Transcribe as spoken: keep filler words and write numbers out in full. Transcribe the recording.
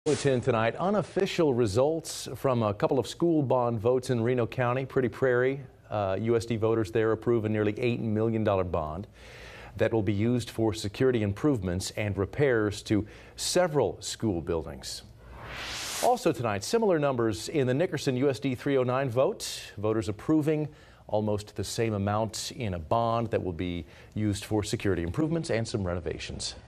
Bulletin tonight, unofficial results from a couple of school bond votes in Reno County. Pretty Prairie, uh, U S D voters there approve a nearly eight million dollar bond that will be used for security improvements and repairs to several school buildings. Also tonight, similar numbers in the Nickerson U S D three oh nine vote. Voters approving almost the same amount in a bond that will be used for security improvements and some renovations.